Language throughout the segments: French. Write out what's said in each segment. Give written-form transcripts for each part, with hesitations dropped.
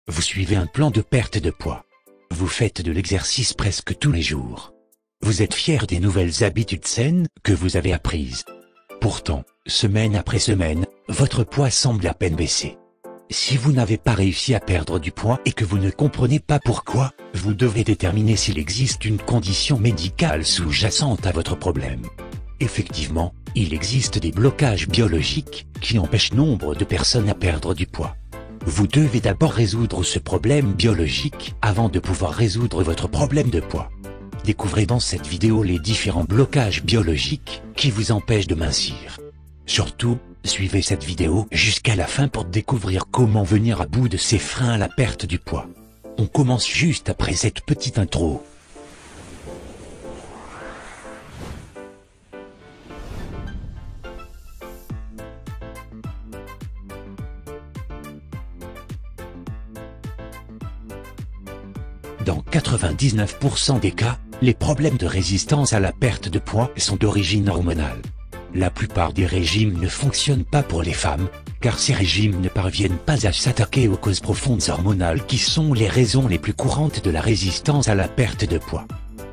Vous suivez un plan de perte de poids. Vous faites de l'exercice presque tous les jours. Vous êtes fier des nouvelles habitudes saines que vous avez apprises. Pourtant, semaine après semaine, votre poids semble à peine baisser. Si vous n'avez pas réussi à perdre du poids et que vous ne comprenez pas pourquoi, vous devez déterminer s'il existe une condition médicale sous-jacente à votre problème. Effectivement, il existe des blocages biologiques qui empêchent nombre de personnes à perdre du poids. Vous devez d'abord résoudre ce problème biologique avant de pouvoir résoudre votre problème de poids. Découvrez dans cette vidéo les différents blocages biologiques qui vous empêchent de mincir. Surtout, suivez cette vidéo jusqu'à la fin pour découvrir comment venir à bout de ces freins à la perte du poids. On commence juste après cette petite intro. Dans 99% des cas, les problèmes de résistance à la perte de poids sont d'origine hormonale. La plupart des régimes ne fonctionnent pas pour les femmes, car ces régimes ne parviennent pas à s'attaquer aux causes profondes hormonales qui sont les raisons les plus courantes de la résistance à la perte de poids.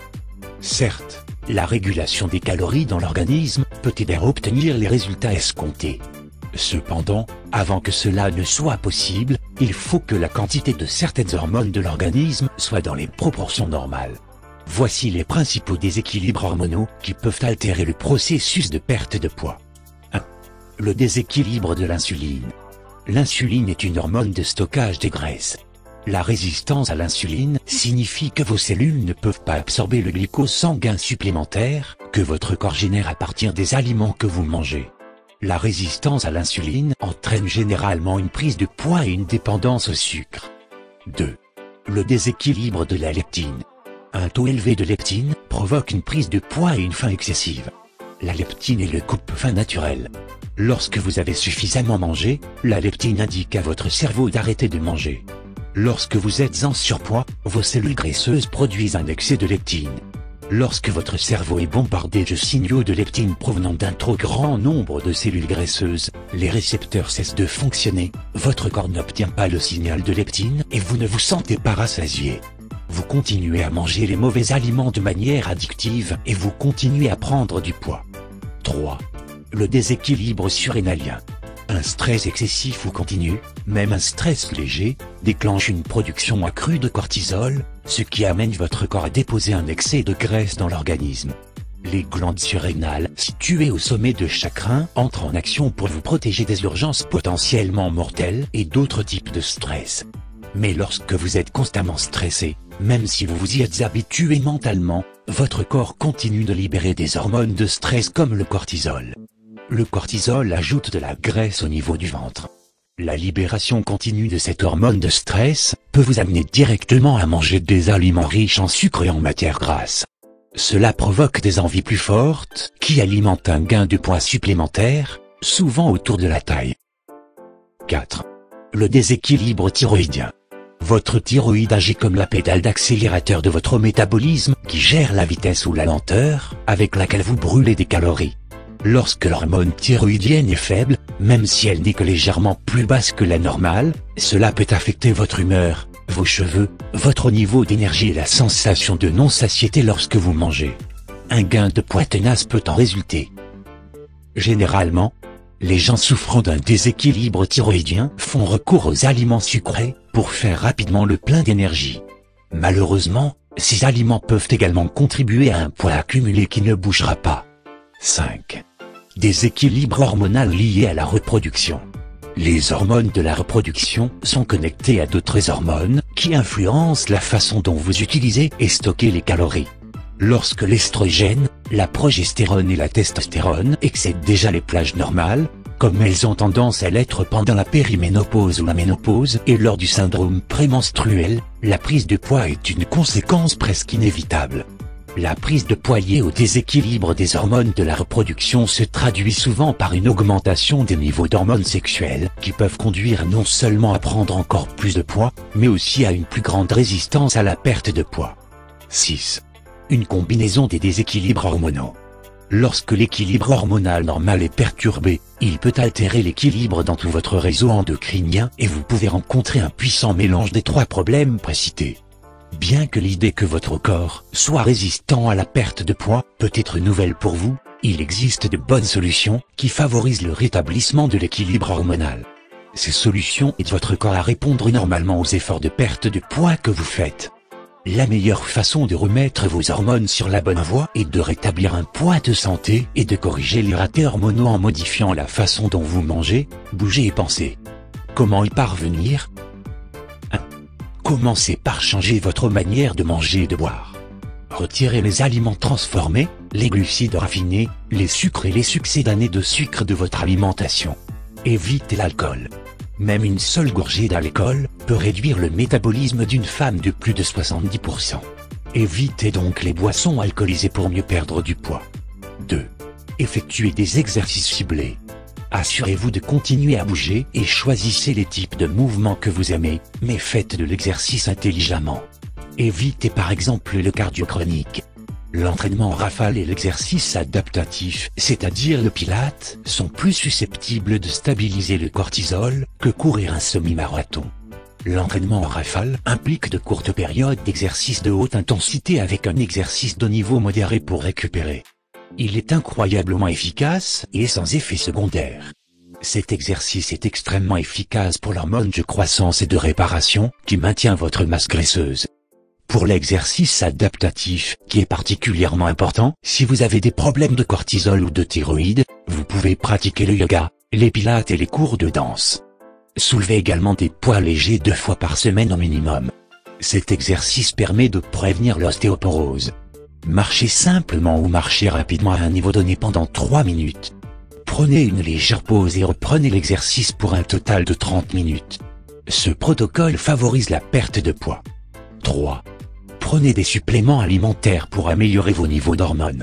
Certes, la régulation des calories dans l'organisme peut aider à obtenir les résultats escomptés. Cependant, avant que cela ne soit possible, il faut que la quantité de certaines hormones de l'organisme soit dans les proportions normales. Voici les principaux déséquilibres hormonaux qui peuvent altérer le processus de perte de poids. 1. Le déséquilibre de l'insuline. L'insuline est une hormone de stockage des graisses. La résistance à l'insuline signifie que vos cellules ne peuvent pas absorber le glucose sanguin supplémentaire que votre corps génère à partir des aliments que vous mangez. La résistance à l'insuline entraîne généralement une prise de poids et une dépendance au sucre. 2. Le déséquilibre de la leptine. Un taux élevé de leptine provoque une prise de poids et une faim excessive. La leptine est le coupe-faim naturel. Lorsque vous avez suffisamment mangé, la leptine indique à votre cerveau d'arrêter de manger. Lorsque vous êtes en surpoids, vos cellules graisseuses produisent un excès de leptine. Lorsque votre cerveau est bombardé de signaux de leptine provenant d'un trop grand nombre de cellules graisseuses, les récepteurs cessent de fonctionner, votre corps n'obtient pas le signal de leptine et vous ne vous sentez pas rassasié. Vous continuez à manger les mauvais aliments de manière addictive et vous continuez à prendre du poids. 3. Le déséquilibre surrénalien. Un stress excessif ou continu, même un stress léger, déclenche une production accrue de cortisol, ce qui amène votre corps à déposer un excès de graisse dans l'organisme. Les glandes surrénales, situées au sommet de chaque rein, entrent en action pour vous protéger des urgences potentiellement mortelles et d'autres types de stress. Mais lorsque vous êtes constamment stressé, même si vous vous y êtes habitué mentalement, votre corps continue de libérer des hormones de stress comme le cortisol. Le cortisol ajoute de la graisse au niveau du ventre. La libération continue de cette hormone de stress peut vous amener directement à manger des aliments riches en sucre et en matières grasses. Cela provoque des envies plus fortes qui alimentent un gain de poids supplémentaire, souvent autour de la taille. 4. Le déséquilibre thyroïdien. Votre thyroïde agit comme la pédale d'accélérateur de votre métabolisme qui gère la vitesse ou la lenteur avec laquelle vous brûlez des calories. Lorsque l'hormone thyroïdienne est faible, même si elle n'est que légèrement plus basse que la normale, cela peut affecter votre humeur, vos cheveux, votre niveau d'énergie et la sensation de non-satiété lorsque vous mangez. Un gain de poids tenace peut en résulter. Généralement, les gens souffrant d'un déséquilibre thyroïdien font recours aux aliments sucrés pour faire rapidement le plein d'énergie. Malheureusement, ces aliments peuvent également contribuer à un poids accumulé qui ne bougera pas. 5. Déséquilibre hormonal lié à la reproduction. Les hormones de la reproduction sont connectées à d'autres hormones qui influencent la façon dont vous utilisez et stockez les calories. Lorsque l'estrogène, la progestérone et la testostérone excèdent déjà les plages normales, comme elles ont tendance à l'être pendant la périménopause ou la ménopause et lors du syndrome prémenstruel, la prise de poids est une conséquence presque inévitable. La prise de poids liée au déséquilibre des hormones de la reproduction se traduit souvent par une augmentation des niveaux d'hormones sexuelles qui peuvent conduire non seulement à prendre encore plus de poids, mais aussi à une plus grande résistance à la perte de poids. 6. Une combinaison des déséquilibres hormonaux. Lorsque l'équilibre hormonal normal est perturbé, il peut altérer l'équilibre dans tout votre réseau endocrinien et vous pouvez rencontrer un puissant mélange des trois problèmes précités. Bien que l'idée que votre corps soit résistant à la perte de poids peut être nouvelle pour vous, il existe de bonnes solutions qui favorisent le rétablissement de l'équilibre hormonal. Ces solutions aident votre corps à répondre normalement aux efforts de perte de poids que vous faites. La meilleure façon de remettre vos hormones sur la bonne voie est de rétablir un poids de santé et de corriger les ratés hormonaux en modifiant la façon dont vous mangez, bougez et pensez. Comment y parvenir ? 1. Commencez par changer votre manière de manger et de boire. Retirez les aliments transformés, les glucides raffinés, les sucres et les succédanés de sucre de votre alimentation. Évitez l'alcool. Même une seule gorgée d'alcool peut réduire le métabolisme d'une femme de plus de 70%. Évitez donc les boissons alcoolisées pour mieux perdre du poids. 2. Effectuez des exercices ciblés. Assurez-vous de continuer à bouger et choisissez les types de mouvements que vous aimez, mais faites de l'exercice intelligemment. Évitez par exemple le cardio chronique. L'entraînement en rafale et l'exercice adaptatif, c'est-à-dire le pilate, sont plus susceptibles de stabiliser le cortisol que courir un semi-marathon. L'entraînement en rafale implique de courtes périodes d'exercice de haute intensité avec un exercice de niveau modéré pour récupérer. Il est incroyablement efficace et sans effet secondaire. Cet exercice est extrêmement efficace pour l'hormone de croissance et de réparation, qui maintient votre masse graisseuse. Pour l'exercice adaptatif, qui est particulièrement important, si vous avez des problèmes de cortisol ou de thyroïde, vous pouvez pratiquer le yoga, les pilates et les cours de danse. Soulevez également des poids légers 2 fois par semaine au minimum. Cet exercice permet de prévenir l'ostéoporose. Marchez simplement ou marchez rapidement à un niveau donné pendant 3 minutes. Prenez une légère pause et reprenez l'exercice pour un total de 30 minutes. Ce protocole favorise la perte de poids. 3. Prenez des suppléments alimentaires pour améliorer vos niveaux d'hormones.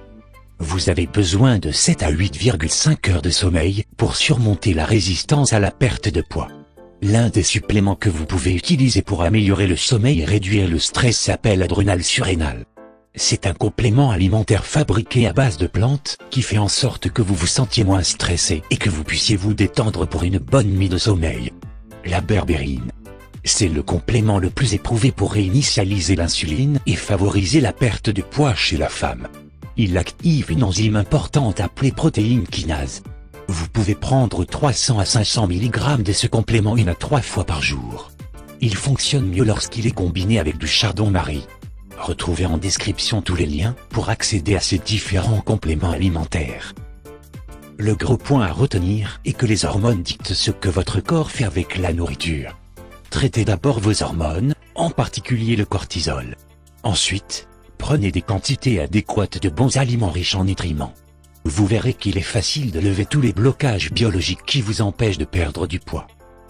Vous avez besoin de 7 à 8,5 heures de sommeil pour surmonter la résistance à la perte de poids. L'un des suppléments que vous pouvez utiliser pour améliorer le sommeil et réduire le stress s'appelle Adrenal Surrénal. C'est un complément alimentaire fabriqué à base de plantes qui fait en sorte que vous vous sentiez moins stressé et que vous puissiez vous détendre pour une bonne nuit de sommeil. La berbérine. C'est le complément le plus éprouvé pour réinitialiser l'insuline et favoriser la perte de poids chez la femme. Il active une enzyme importante appelée protéine kinase. Vous pouvez prendre 300 à 500 mg de ce complément 1 à 3 fois par jour. Il fonctionne mieux lorsqu'il est combiné avec du chardon-marie. Retrouvez en description tous les liens pour accéder à ces différents compléments alimentaires. Le gros point à retenir est que les hormones dictent ce que votre corps fait avec la nourriture. Traitez d'abord vos hormones, en particulier le cortisol. Ensuite, prenez des quantités adéquates de bons aliments riches en nutriments. Vous verrez qu'il est facile de lever tous les blocages biologiques qui vous empêchent de perdre du poids.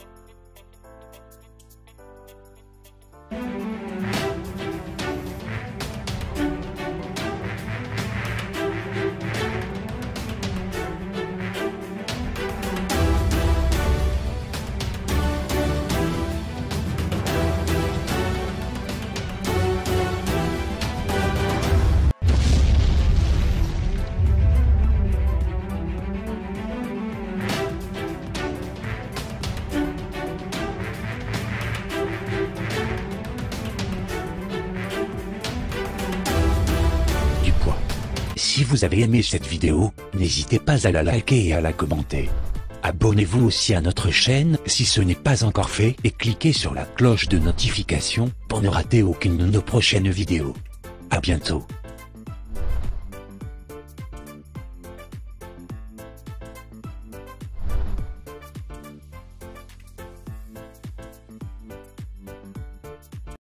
Si vous avez aimé cette vidéo, n'hésitez pas à la liker et à la commenter. Abonnez-vous aussi à notre chaîne si ce n'est pas encore fait et cliquez sur la cloche de notification pour ne rater aucune de nos prochaines vidéos. À bientôt.